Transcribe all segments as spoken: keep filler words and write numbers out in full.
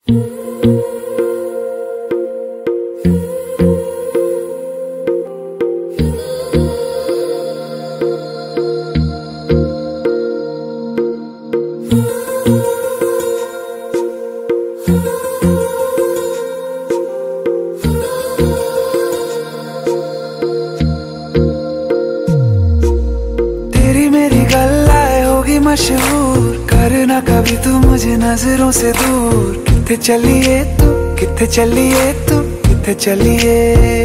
मशहूर करना कभी तू मुझे नजरों से दूर। किथे चलिए तू, किथे चलिए तू, किथे चलिए।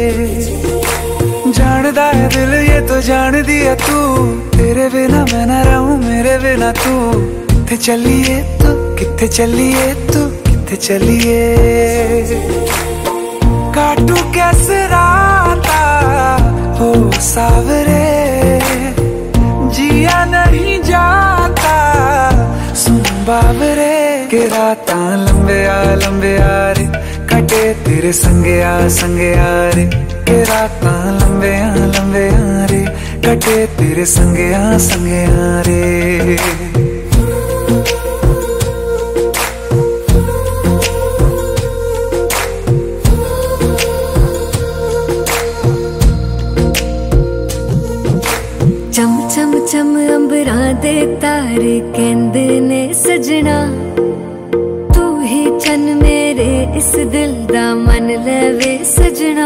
जानदा है दिल ये तो जान दिया तू, तेरे बिना मैं ना रहूं मेरे बिना तू। किथे चलिए तू, किथे चलिए तू, किथे चलिए। काटू कैसे राता हो सावरे, जिया नहीं जाता सुन बाबरे। के राता लंबे आ लंबे आ रे, कटे तेरे संगे आ संगे आ रे। के राता लंबे आ लंबे आ रे, कटे तेरे संगे आ संगे आ रे। चम चम चम अंबरां दे तारे कहंदे ने सजना, तू ही चन मेरे इस दिल दा मन लवे सजना।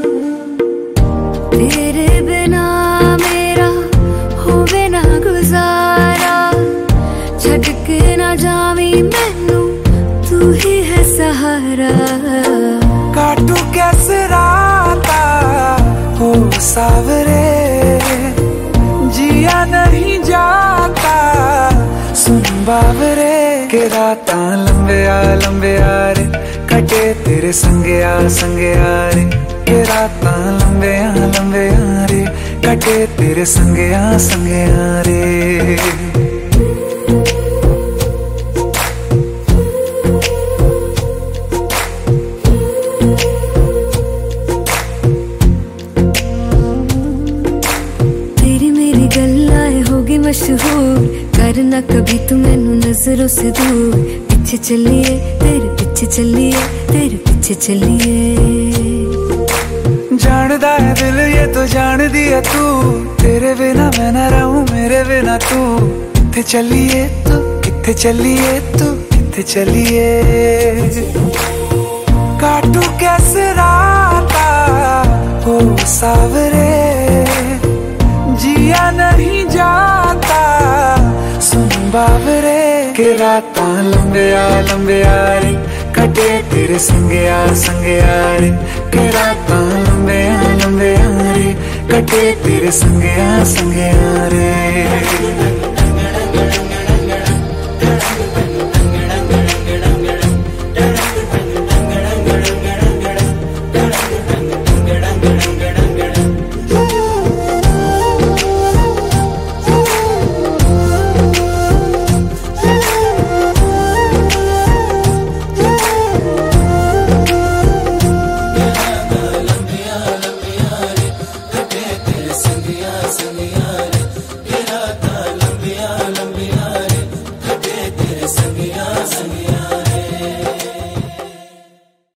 तेरे बिना मेरा होवे ना गुजारा, छड़ के ना जावी मैनू तू ही है सहारा। काटू कैसे राता हो सावरे, जिया नहीं जाता सुन बाबरे। के राता लंबे आ लंबे आ रे, कटे तेरे संगे आ संगे आ रे। के राता लंबे आ लंबे आ रे, कटे तेरे संगे आ संगे आ रे। मशहूर करना कभी तू मैनू नजरों से दूर। पीछे चलिए तेरे पीछे चलिए, तेरे पीछे चलिए। जानदा है दिल ये तो जान दिया तू, तेरे बिना मैं ना रहूं मेरे बिना तू। किथे चलिए तू, किथे चलिए तू, किथे चलिए। काटू कैसे राता हो सावरे, जिया नहीं जाता सुन बाबरे। के राता लंबे आ लंबे आ रे, कटे तेरे संगे आ संगे आ रे। के राता लंबे आ लंबे आ रे, कटे तेरे संगे आ संगे आ रे।